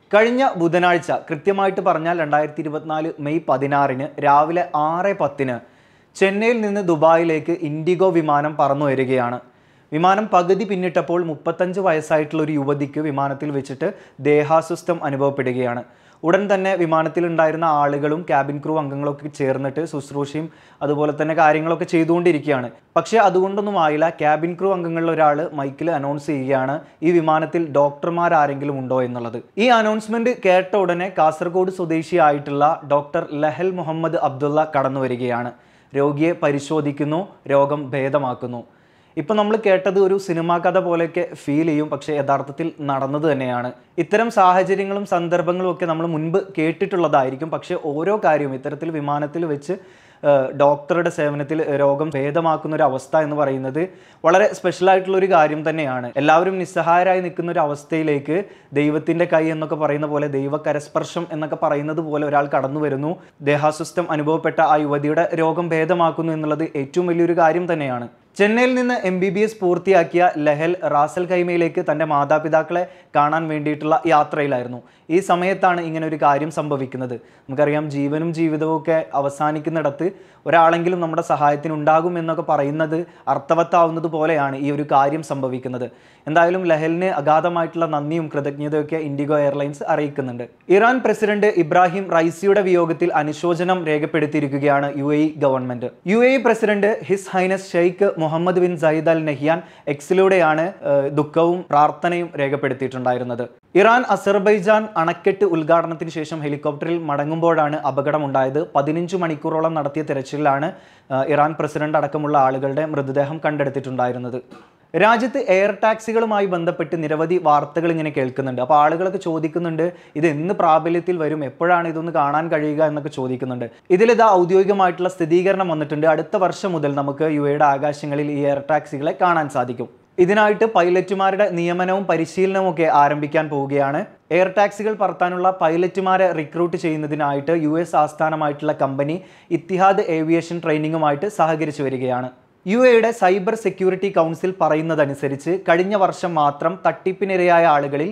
കഴിഞ്ഞ ബുധനാഴ്ച കൃത്യമായിട്ട് പറഞ്ഞാൽ 2024 മെയ് 16 രാവിലെ 6:10 ചെന്നൈയിൽ നിന്ന് ദുബായിലേക്ക് ഇൻഡിഗോ വിമാനം പറന്നു വരികയാണ്. വിമാനം പകുതി പിന്നിട്ടപ്പോൾ 35 വയസ്സായിട്ടുള്ള ഒരു യുവതിക്ക് വിമാനത്തിൽ വെച്ചിട്ട് ദേഹാസ്വസ്ഥം അനുഭവപ്പെടുകയാണ്. ഉടൻ തന്നെ വിമാനത്തിലുണ്ടായിരുന്ന ആളുകളും ക്യാബിൻ ക്രൂ അംഗങ്ങളൊക്കെ ചേർന്നിട്ട് ശുശ്രൂഷയും അതുപോലെ തന്നെ കാര്യങ്ങളൊക്കെ ചെയ്തുകൊണ്ടിരിക്കുകയാണ്. പക്ഷേ അതുകൊണ്ടൊന്നും ആയില്ല. ക്യാബിൻ ക്രൂ അംഗങ്ങളിൽ ഒരാൾ മൈക്കിൽ അനൗൺസ് ചെയ്യുകയാണ് ഈ വിമാനത്തിൽ ഡോക്ടർമാരാരെങ്കിലും ഉണ്ടോ എന്നുള്ളത്. ഈ അനൗൺസ്മെന്റ് കേട്ട ഉടനെ കാസർഗോഡ് സ്വദേശിയായിട്ടുള്ള ഡോക്ടർ ലഹൽ മുഹമ്മദ് അബ്ദുള്ള കടന്നു വരികയാണ്. രോഗിയെ പരിശോധിക്കുന്നു, രോഗം ഭേദമാക്കുന്നു. ഇപ്പം നമ്മൾ കേട്ടത് ഒരു സിനിമാ കഥ പോലെയൊക്കെ ഫീൽ ചെയ്യും, പക്ഷേ യഥാർത്ഥത്തിൽ നടന്നത് തന്നെയാണ്. ഇത്തരം സാഹചര്യങ്ങളും സന്ദർഭങ്ങളും ഒക്കെ നമ്മൾ മുൻപ് കേട്ടിട്ടുള്ളതായിരിക്കും. പക്ഷേ ഓരോ കാര്യവും ഇത്തരത്തിൽ വിമാനത്തിൽ വെച്ച് ഡോക്ടറുടെ സേവനത്തിൽ രോഗം ഭേദമാക്കുന്ന ഒരു അവസ്ഥ എന്ന് പറയുന്നത് വളരെ സ്പെഷ്യലായിട്ടുള്ളൊരു കാര്യം തന്നെയാണ്. എല്ലാവരും നിസ്സഹായരായി നിൽക്കുന്ന ഒരു അവസ്ഥയിലേക്ക് ദൈവത്തിൻ്റെ കൈ എന്നൊക്കെ പറയുന്ന പോലെ, ദൈവകരസ്പർശം എന്നൊക്കെ പറയുന്നത് പോലെ ഒരാൾ കടന്നു വരുന്നു. ദേഹാസ്വസ്ഥം അനുഭവപ്പെട്ട ആ യുവതിയുടെ രോഗം ഭേദമാക്കുന്നു എന്നുള്ളത് ഏറ്റവും വലിയൊരു കാര്യം തന്നെയാണ്. ചെന്നൈയിൽ നിന്ന് MBBS പൂർത്തിയാക്കിയ ലഹൽ റാസൽ ഖൈമയിലേക്ക് തൻ്റെ മാതാപിതാക്കളെ കാണാൻ വേണ്ടിയിട്ടുള്ള യാത്രയിലായിരുന്നു. ഈ സമയത്താണ് ഇങ്ങനെ ഒരു കാര്യം സംഭവിക്കുന്നത്. നമുക്കറിയാം, ജീവനും ജീവിതവും ഒക്കെ അവസാനിക്കുന്നിടത്ത് ഒരാളെങ്കിലും നമ്മുടെ സഹായത്തിന് ഉണ്ടാകും എന്നൊക്കെ പറയുന്നത് അർത്ഥവത്താവുന്നത് പോലെയാണ് ഈ ഒരു കാര്യം സംഭവിക്കുന്നത്. എന്തായാലും ലഹലിന് അഗാധമായിട്ടുള്ള നന്ദിയും കൃതജ്ഞതയൊക്കെ ഇൻഡിഗോ എയർലൈൻസ് അറിയിക്കുന്നുണ്ട്. ഇറാൻ പ്രസിഡന്റ് ഇബ്രാഹിം റൈസിയുടെ വിയോഗത്തിൽ അനുശോചനം രേഖപ്പെടുത്തിയിരിക്കുകയാണ് UAE government. UAE president his highness Sheikh Mohamed bin Zayed Al Nahyan എക്സിലൂടെയാണ് ദുഃഖവും പ്രാർത്ഥനയും രേഖപ്പെടുത്തിയിട്ടുണ്ടായിരുന്നത്. ഇറാൻ അസർബൈജാൻ അണക്കെട്ട് ഉദ്ഘാടനത്തിന് ശേഷം ഹെലികോപ്റ്ററിൽ മടങ്ങുമ്പോഴാണ് അപകടമുണ്ടായത്. 15 മണിക്കൂറോളം നടത്തിയ തെരച്ചിലാണ് ഇറാൻ പ്രസിഡന്റ് അടക്കമുള്ള ആളുകളുടെ മൃതദേഹം കണ്ടെടുത്തിട്ടുണ്ടായിരുന്നത്. രാജ്യത്ത് എയർ ടാക്സികളുമായി ബന്ധപ്പെട്ട് നിരവധി വാർത്തകൾ ഇങ്ങനെ കേൾക്കുന്നുണ്ട്. അപ്പോൾ ആളുകളൊക്കെ ചോദിക്കുന്നുണ്ട്, ഇത് എന്ന് പ്രാബല്യത്തിൽ വരും, എപ്പോഴാണ് ഇതൊന്ന് കാണാൻ കഴിയുക എന്നൊക്കെ ചോദിക്കുന്നുണ്ട്. ഇതിലിതാ ഔദ്യോഗികമായിട്ടുള്ള സ്ഥിരീകരണം വന്നിട്ടുണ്ട്. അടുത്ത വർഷം മുതൽ നമുക്ക് UAEയുടെ ആകാശങ്ങളിൽ ഈ എയർ ടാക്സികളെ കാണാൻ സാധിക്കും. ഇതിനായിട്ട് പൈലറ്റുമാരുടെ നിയമനവും പരിശീലനവും ഒക്കെ ആരംഭിക്കാൻ പോവുകയാണ്. എയർ ടാക്സികൾ പറത്താനുള്ള പൈലറ്റുമാരെ റിക്രൂട്ട് ചെയ്യുന്നതിനായിട്ട് US ആസ്ഥാനമായിട്ടുള്ള കമ്പനി ഇത്തിഹാദ് ഏവിയേഷൻ ട്രെയിനിങ്ങുമായിട്ട് സഹകരിച്ചു വരികയാണ്. UAEയുടെ സൈബർ സെക്യൂരിറ്റി കൗൺസിൽ പറയുന്നതനുസരിച്ച് കഴിഞ്ഞ വർഷം മാത്രം തട്ടിപ്പിനിരയായ ആളുകളിൽ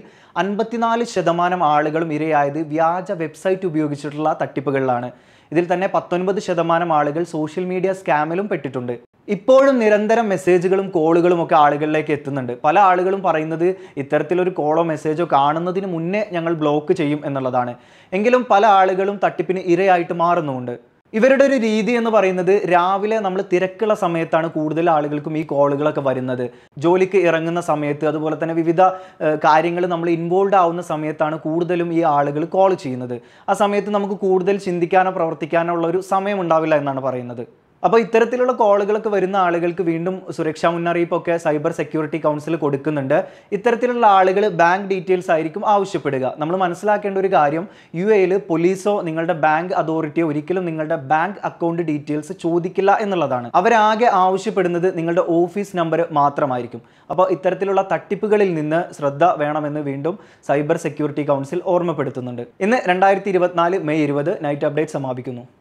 54% ആളുകളും ഇരയായത് വ്യാജ വെബ്സൈറ്റ് ഉപയോഗിച്ചിട്ടുള്ള തട്ടിപ്പുകളിലാണ്. ഇതിൽ തന്നെ 19% ആളുകൾ സോഷ്യൽ മീഡിയ സ്കാമിലും പെട്ടിട്ടുണ്ട്. ഇപ്പോഴും നിരന്തരം മെസ്സേജുകളും കോളുകളും ഒക്കെ ആളുകളിലേക്ക് എത്തുന്നുണ്ട്. പല ആളുകളും പറയുന്നത് ഇത്തരത്തിലൊരു കോളോ മെസ്സേജോ കാണുന്നതിന് മുന്നേ ഞങ്ങൾ ബ്ലോക്ക് ചെയ്യും എന്നുള്ളതാണ്. എങ്കിലും പല ആളുകളും തട്ടിപ്പിന് ഇരയായിട്ട് മാറുന്നുമുണ്ട്. ഇവരുടെ ഒരു രീതി എന്ന് പറയുന്നത്, രാവിലെ നമ്മൾ തിരക്കുള്ള സമയത്താണ് കൂടുതൽ ആളുകൾക്കും ഈ കോളുകളൊക്കെ വരുന്നത്. ജോലിക്ക് ഇറങ്ങുന്ന സമയത്ത്, അതുപോലെ തന്നെ വിവിധ കാര്യങ്ങൾ നമ്മൾ ഇൻവോൾവ് ആവുന്ന സമയത്താണ് കൂടുതലും ഈ ആളുകൾ കോൾ ചെയ്യുന്നത്. ആ സമയത്ത് നമുക്ക് കൂടുതൽ ചിന്തിക്കാനോ പ്രവർത്തിക്കാനോ ഉള്ള ഒരു സമയം ഉണ്ടാവില്ല എന്നാണ് പറയുന്നത്. അപ്പോൾ ഇത്തരത്തിലുള്ള കോളുകളൊക്കെ വരുന്ന ആളുകൾക്ക് വീണ്ടും സുരക്ഷാ മുന്നറിയിപ്പൊക്കെ സൈബർ സെക്യൂരിറ്റി കൗൺസിൽ കൊടുക്കുന്നുണ്ട്. ഇത്തരത്തിലുള്ള ആളുകൾ ബാങ്ക് ഡീറ്റെയിൽസ് ആയിരിക്കും ആവശ്യപ്പെടുക. നമ്മൾ മനസ്സിലാക്കേണ്ട ഒരു കാര്യം, UAEയിൽ പോലീസോ നിങ്ങളുടെ ബാങ്ക് അതോറിറ്റിയോ ഒരിക്കലും നിങ്ങളുടെ ബാങ്ക് അക്കൗണ്ട് ഡീറ്റെയിൽസ് ചോദിക്കില്ല എന്നുള്ളതാണ്. അവരാകെ ആവശ്യപ്പെടുന്നത് നിങ്ങളുടെ ഓഫീസ് നമ്പർ മാത്രമായിരിക്കും. അപ്പോൾ ഇത്തരത്തിലുള്ള തട്ടിപ്പുകളിൽ നിന്ന് ശ്രദ്ധ വേണമെന്ന് വീണ്ടും സൈബർ സെക്യൂരിറ്റി കൗൺസിൽ ഓർമ്മപ്പെടുത്തുന്നുണ്ട്. ഇന്ന് 2024 മെയ് 20 നൈറ്റ് അപ്ഡേറ്റ് സമാപിക്കുന്നു.